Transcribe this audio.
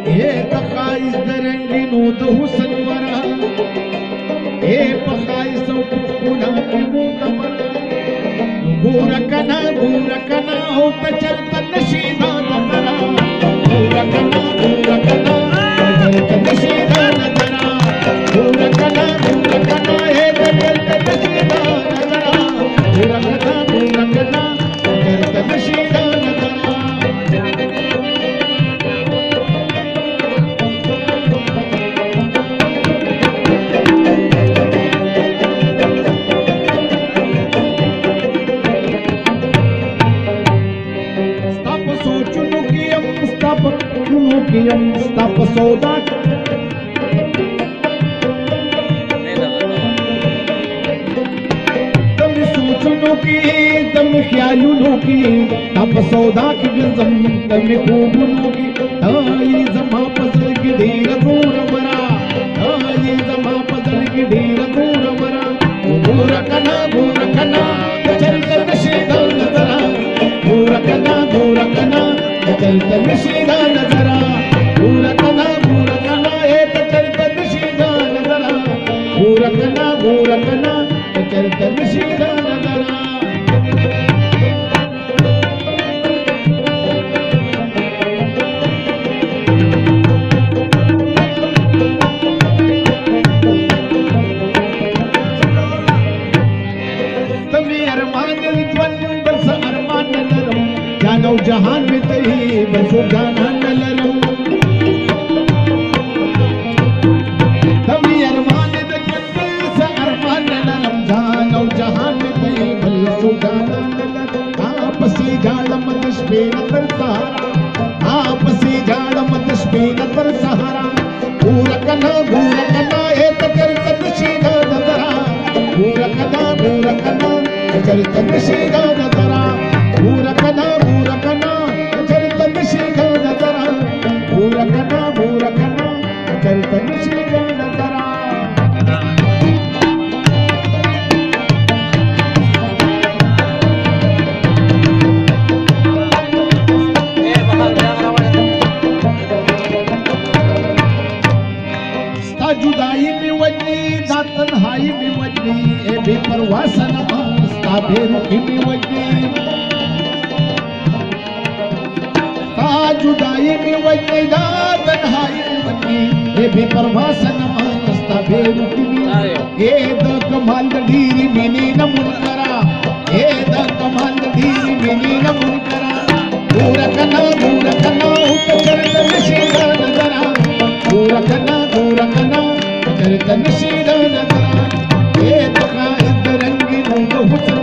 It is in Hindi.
ये तकाइस दरंगी नूत हुसन वरा ये पकाइस पुखुना की मुकबर बुरकना हो तचरत नशीदा नजरा बुरकना तचरत नशीदा नजरा बुरकना हे तचरत नशीदा नजरा बुरकना तचरत नशीदा नजरा stop soda दम सोचनों की दम ख्यालों की तप सौदा की गजम दम खूबनों की ये जमा पजल की ढेर दूर मरा ये जमा पजल की ढेर दूर मरा बुरकना चल चल नशीदा नजरा बुरकना चल चल नशीदा नजरा बुरकना ये चल चल नशीदा नजरा बुरकना चल चल नशीदा नजरा जानो जहान में तही बसो गाना न लरो तभी अरमान से अरमान न लरम जानो जहान में तही बसो गाना न लरो आपसी जाल मदश पे नतर सहारा आपसी जाल मदश पे नतर सहारा बुरकना ए तकर तनशीदा नजरा बुरकना तकर तनशीदा नजरा बुरकना चल तनशीदा नजरा बुरकना चल तनशीदा नजरा ता जुदाई में वजनी ता तन्हाई में वजनी ए बेपरवाह सनमा ता बेरुखी में वजनी जुदाई में वजनी दा तन्हाई में वजनी ये बेपरवाह सनमा रास्ता बेरुखी ये द कमाल दीरी मिनी न मुनकरा ये द कमाल दीरी मिनी न मुनकरा बुरकना चल नशीदा नजरा बुरकना चल नशीदा नजरा ये तकाइस दरंगी नूत हुसन